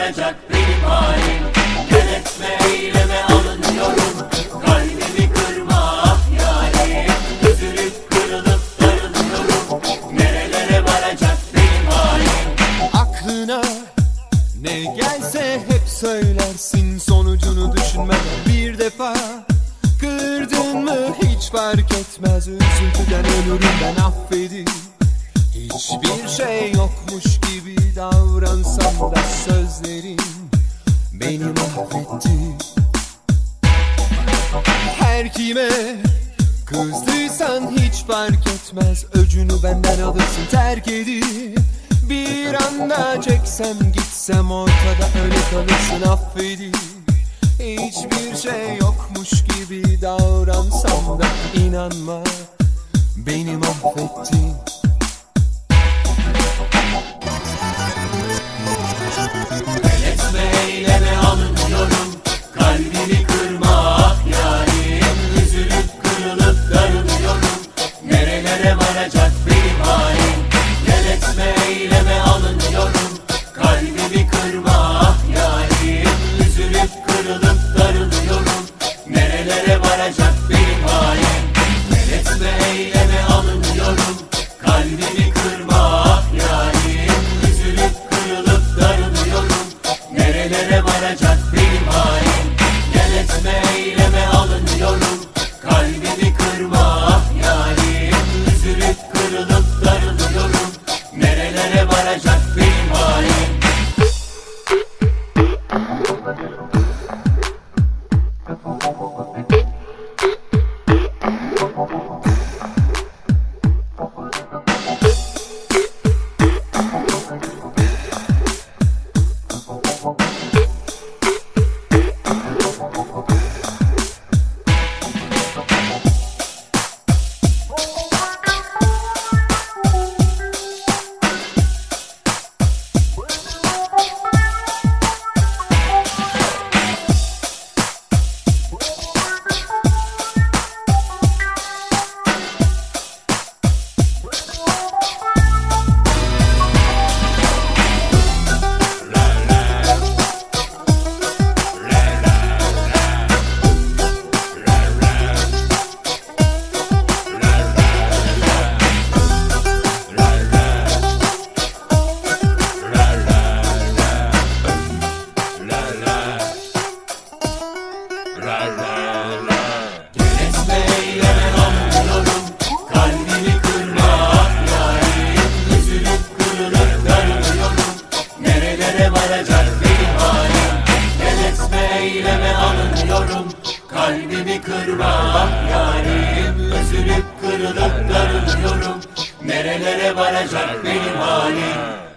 varacak benim halim. Gel etme eyleme alınıyorum, kalbimi kırma ah yarim. Üzülüp kırılıp darılıyorum, nerelere varacak benim halim. Aklına ne gelse hep söylersin, sonucunu düşünmeden bir defa. Kırdın mı hiç fark etmez, üzüntüden ölürüm ben affedip. Hiçbir şey yokmuş gibi davransam da sözlerin beni mahvetti. Her kime kızdıysan hiç fark etmez, öcünü benden alırsın terk edip. Bir anda çeksem gitsem ortada öyle kalırsın affedip. Hiçbir şey yokmuş gibi davransam da inanma beni mahvettin. Gel etme eyleme alınıyorum, kalbimi kırma ah yarim. Üzülüp kırılıp darılıyorum, nerelere varacak benim halim. Gel etme eyleme alınıyorum, kalbimi kırma ah yarim. Üzülüp kırılıp darılıyorum, nerelere varacak benim halim. Gel etme eyleme alınıyorum, kalbimi kırma ah yarim. Üzülüp kırılıp darılıyorum, nerelere varacak benim halim. Gel etme eyleme alınıyorum, kalbimi kırma ah yarim. Üzülüp kırılıp darılıyorum, nerelere varacak benim halim. Eyleme alınıyorum, kalbimi kırma ah yarim. Üzülüp kırılıp darılıyorum, nerelere varacak benim halim.